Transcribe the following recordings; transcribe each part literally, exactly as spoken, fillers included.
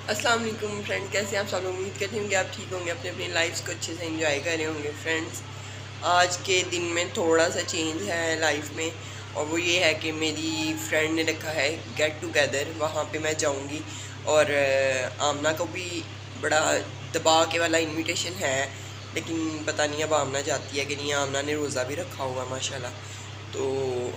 अस्सलाम वालेकुम फ्रेंड, कैसे आप सब लोग? उम्मीद करती हूँ कि आप ठीक होंगे, अपने अपनी लाइफ को अच्छे से एंजॉय कर रहे होंगे। फ्रेंड्स, आज के दिन में थोड़ा सा चेंज है लाइफ में, और वो ये है कि मेरी फ्रेंड ने रखा है गेट टुगेदर, वहाँ पे मैं जाऊँगी। और आमना को भी बड़ा दबा के वाला इनविटेशन है, लेकिन पता नहीं अब आमना जाती है कि नहीं। आमना ने रोज़ा भी रखा हुआ माशाल्लाह, तो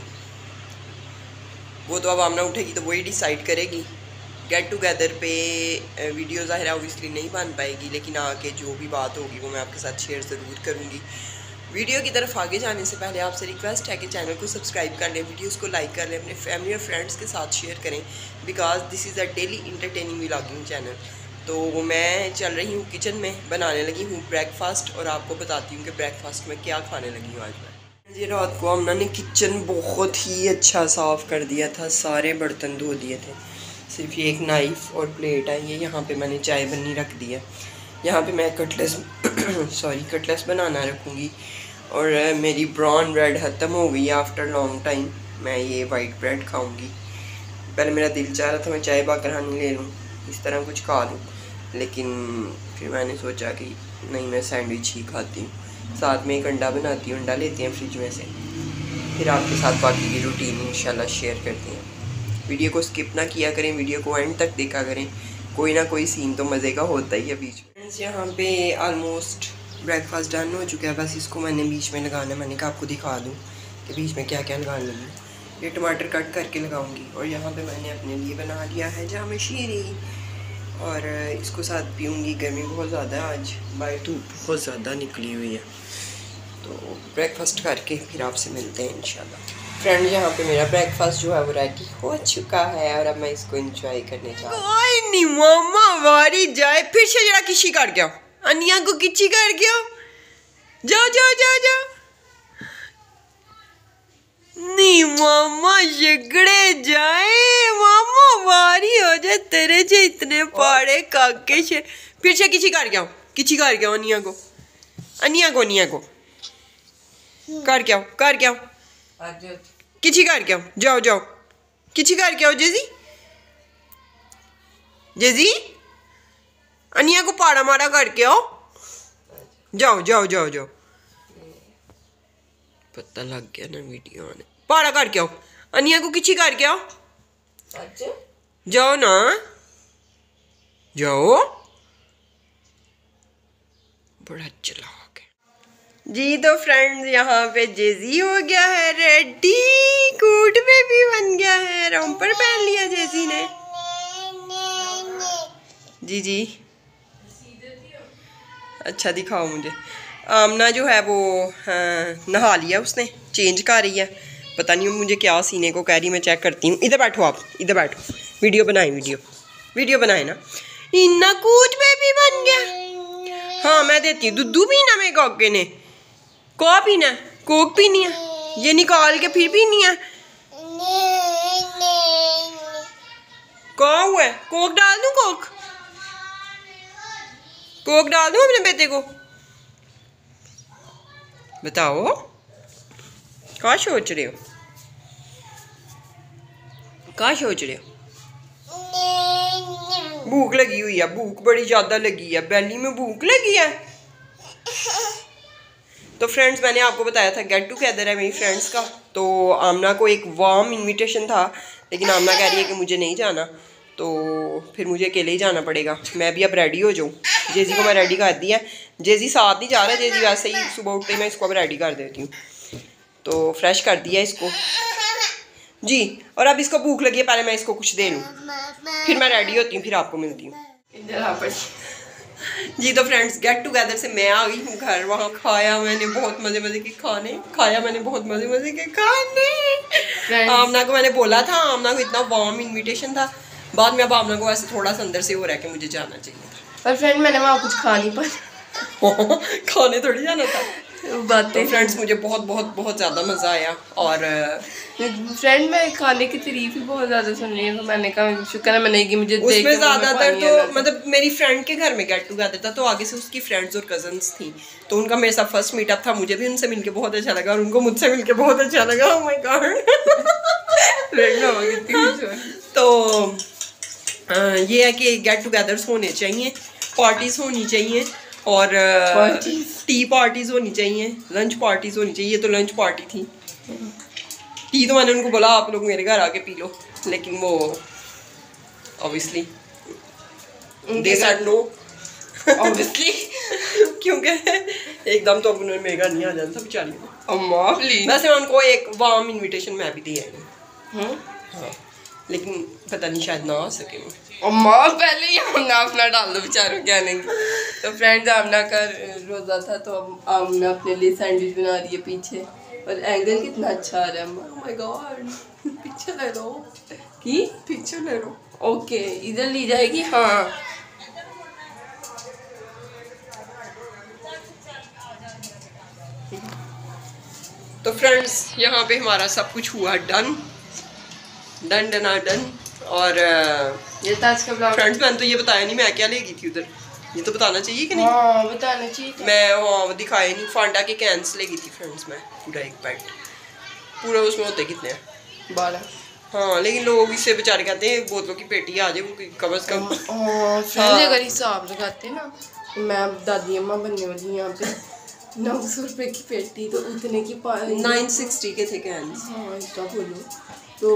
वो तो अब आमना उठेगी तो वही डिसाइड करेगी। गेट टुगेदर पे वीडियो ज़ाहिर ऑब्वियसली नहीं बन पाएगी, लेकिन आके जो भी बात होगी वो मैं आपके साथ शेयर ज़रूर करूँगी। वीडियो की तरफ आगे जाने से पहले आपसे रिक्वेस्ट है कि चैनल को सब्सक्राइब कर लें, वीडियोस को लाइक कर लें, अपने फैमिली और फ्रेंड्स के साथ शेयर करें, because this is a daily entertaining vlogging channel. तो मैं चल रही हूँ किचन में, बनाने लगी हूँ ब्रेकफास्ट, और आपको बताती हूँ कि ब्रेकफास्ट में क्या खाने लगी हूँ आज मैं। ये रात को हमने किचन बहुत ही अच्छा साफ़ कर दिया था, सारे बर्तन धो दिए थे, सिर्फ ये एक नाइफ़ और प्लेट है। ये यहाँ पे मैंने चाय बनी रख दी है। यहाँ पे मैं कटलेस सॉरी कटलेस बनाना रखूँगी। और मेरी ब्राउन ब्रेड ख़त्म हो गई आफ्टर लॉन्ग टाइम, मैं ये वाइट ब्रेड खाऊँगी। पहले मेरा दिल चाह रहा था मैं चाय बाकरहानी ले लूँ, इस तरह कुछ खा लूँ, लेकिन फिर मैंने सोचा कि नहीं, मैं सैंडविच ही खाती हूँ, साथ में एक अंडा बनाती हूँ, अंडा लेती हैं फ्रिज में से, फिर आपके साथ बाकी की रूटीन इंशाल्लाह शेयर करती हैं। वीडियो को स्किप ना किया करें, वीडियो को एंड तक देखा करें, कोई ना कोई सीन तो मज़े का होता ही है बीच में। फ्रेंड्स, यहाँ पे ऑलमोस्ट ब्रेकफास्ट डन हो चुका है, बस इसको मैंने बीच में लगाना है। मैंने कहा आपको दिखा दूँ कि बीच में क्या क्या लगाने लगी। ये टमाटर कट करके लगाऊंगी, और यहाँ पे मैंने अपने लिए बना लिया है जाम शीरी, और इसको साथ पीऊँगी। गर्मी बहुत ज़्यादा है आज, बाहर धूप बहुत ज़्यादा निकली हुई है। तो ब्रेकफास्ट करके फिर आपसे मिलते हैं इंशाल्लाह। फ्रेंड, यहाँ पे मेरा ब्रेकफास्ट जो है वो रेडी हो चुका है, और अब मैं इसको एंजॉय करने जा रही हूँ। कोई नहीं मामा वारी जाए, फिर से जरा किसी कर गया, अनिया को किसी कर गया। जाओ जाओ जाओ जाओ, नहीं मामा झगड़े जाए, मामा वारी हो जाए तेरे से इतने पाड़े काके से। फिर से किसी कर गया, किसी कर गया अनिया को, अनिया को अनिया को कर क्या कर क्या किसी कर क्या, जाओ जाओ किसी कर क्या हो। जेजी जेजी अनिया को पाड़ा मारा करके आओ, जाओ जाओ जाओ जाओ। पता लग गया ना वीडियो में, पाड़ा करके आओ, अनिया को किसी करके आओ, जाओ ना जाओ। बड़ा चला जी। तो फ्रेंड्स, यहाँ पे जेजी हो गया है रेडी, कूट में भी बन गया है, रॉम्पर पहन लिया जेजी ने। जी जी, अच्छा दिखाओ मुझे। आमना जो है वो हाँ, नहा लिया उसने, चेंज कर रही है, पता नहीं मुझे क्या सीने को कह रही, मैं चेक करती हूँ। इधर बैठो आप, इधर बैठो, वीडियो बनाए, वीडियो वीडियो बनाए ना। इन्ना कूट में भी बन गया। हाँ, मैं देती हूँ दूध पीना, मेरे काके ने को पीना, कोक पीनी है, ये निकाल के फिर पीनी है। को हुआ है, कोक डाल दूं, कोक कोक डाल दूं अपने बेटे को? बताओ क्या सोच रहे हो, क्या सोच रहे हो? भूख लगी हुई है, भूख बड़ी ज्यादा लगी है, बैली में भूख लगी है। तो फ्रेंड्स, मैंने आपको बताया था गेट टुगेदर है मेरी फ्रेंड्स का, तो आमना को एक वार्म इनविटेशन था, लेकिन आमना कह रही है कि मुझे नहीं जाना, तो फिर मुझे अकेले ही जाना पड़ेगा। मैं भी अब रेडी हो जाऊँ, जेजी को मैं रेडी कर दिया। जेजी साथ नहीं जा रहा, जेजी वैसे ही सुबह उठते ही मैं इसको अब रेडी कर देती हूँ, तो फ्रेश कर दिया इसको जी। और अब इसको भूख लगी है, पहले मैं इसको कुछ दे लूँ, फिर मैं रेडी होती हूँ, फिर आपको मिलती हूँ जी। तो फ्रेंड्स, गेट टुगेदर से मैं आ गई हूँ घर, वहाँ खाया मैंने बहुत मज़े मज़े के खाने, खाया मैंने बहुत मज़े मज़े के खाने। आमना को मैंने बोला था, आमना को इतना वार्म इनविटेशन था, बाद में अब आमना को ऐसे थोड़ा सा अंदर से हो रहा है कि मुझे जाना चाहिए था, पर फ्रेंड मैंने वहाँ कुछ खा नहीं पाया खाने थोड़ी जाना था बातें। तो फ्रेंड्स, मुझे बहुत बहुत बहुत ज़्यादा मज़ा आया, और फ्रेंड मैं खाने की तारीफ ही बहुत ज़्यादा सुन रही हूँ, तो मैंने कहा शुक्र है मैंने कि मुझे उसमें ज़्यादातर तो मतलब मेरी फ्रेंड के घर में गेट टुगेदर था, तो आगे से उसकी फ्रेंड्स और कजन्स थी, तो उनका मेरे साथ फर्स्ट मीटअप था। मुझे भी उनसे मिलके बहुत अच्छा लगा, और उनको मुझसे मिलके बहुत अच्छा लगा। Oh my god. तो ये है कि गेट टुगेदर्स होने चाहिए, पार्टीज होनी चाहिए और टी पार्टीज होनी चाहिए, लंच पार्टीज होनी चाहिए। ये तो लंच पार्टी थी। टी तो मैंने उनको बोला आप लोग मेरे घर आके पी लो, लेकिन वो obviously they said no obviously क्योंकि एकदम तो अब उन्होंने मेरे घर नहीं आ जाना था बेचारी को। अम्मा प्लीज। वैसे उनको एक वार्म इनविटेशन मैं भी दी है। हाँ लेकिन पता नहीं शायद ना आ सके वो। अम्मा पहले ही आमना अपना डाल दो बेचारों क्या नहीं। तो फ्रेंड्स आमना का रोज़ा था तो अब आमना अपने लिए सैंडविच बना रही है पीछे, और एंगल कितना अच्छा आ रहा है। ओह माय गॉड, पीछे ले लो की पीछे ले लो। ओके इधर ली जाएगी। हाँ तो फ्रेंड्स यहाँ पे हमारा सब कुछ हुआ डन डन डन डन। और ये था आज का ब्लॉग। फ्रेंड्स मैंने तो ये बताया नहीं मैं क्या ले गई थी उधर, ये तो बताना चाहिए कि नहीं? हाँ बताना चाहिए। मैं हाँ दिखाया नहीं। फांडा के कैंस ले गई थी फ्रेंड्स मैं, पूरा एक पैकेट पूरा। उसमें होते कितने हैं? बारह। हाँ लेकिन लोग इससे बेचारे कहते हैं बोतलों की पेटी आ जाए कम अज कम। फ्रेंड्स अगर हिसाब लगाते ना, मैं दादी अम्मा बनने वाली यहाँ पे नौ सौ रुपये की पेटी, तो उतने की नाइन सिक्सटी के थे कैंस। हाँ इसका बोलो तो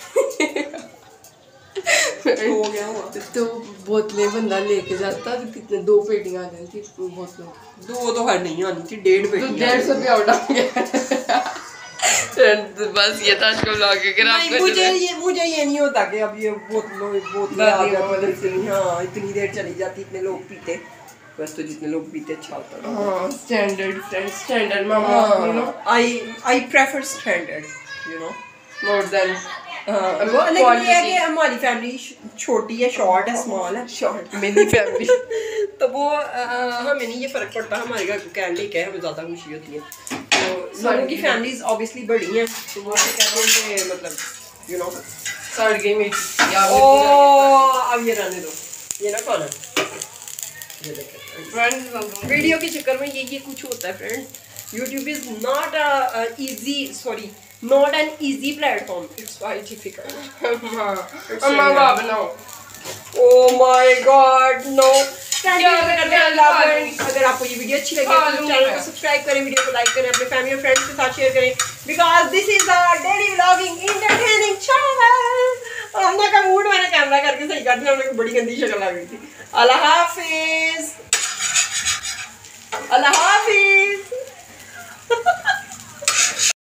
हो गया हुआ। तो बोतलें बंदा लेके जाता तो कितने दो पेटियाँ आ जाती बोतलों। दो तो हर नहीं आनी थी, डेढ़ पेटी। तो डेढ़ सौ रुपया उड़ा गया। बस ये था आज का व्लॉग। अगर आपको मुझे ये मुझे ये नहीं होता कि अब ये बोतलों बोतलें आ जाती। हाँ इतनी देर चली जाती, इतने लोग पीते, बस तो जितने लोग पीते अच्छा होता है। हाँ स्टैंडर्ड फ्रेंड स्टैंडर्ड मामा you know I I prefer standard you know more than. वो लेकिन ये है कि हमारी फैमिली छोटी है, शॉर्ट है, स्मॉल है, शॉर्ट मिनी फैमिली तो वो हमें नहीं ये फर्क पड़ता। हमारे घर को कैंडी क्या है, हमें ज़्यादा खुशी होती है। तो लोगों की फैमिलीज ऑब्वियसली बड़ी हैं, तो वो कहते हैं कि मतलब यू नो सड़ गई मेरी। ओह अब ये रहने दो, ये ना खाना। ये देखिए फ्रेंड्स वीडियो के चक्कर में ये ये कुछ होता है friends. YouTube is not a easy sorry not an easy platform, it's quite difficult. हाँ अम्मा वाह बनाओ। Oh my god no. क्या करते हैं आप? अगर आपको ये वीडियो अच्छी लगी तो चैनल को सब्सक्राइब करें, वीडियो को लाइक करें, अपने फैमिली और फ्रेंड्स के साथ शेयर करें, because this is a daily vlogging entertaining channel. हमने का मूड मैंने कैमरा करके सही कर दिया, हमने बड़ी गंदी शक्ल आ गई थी। अल्लाह हाफिज, अल्लाह हाफिज।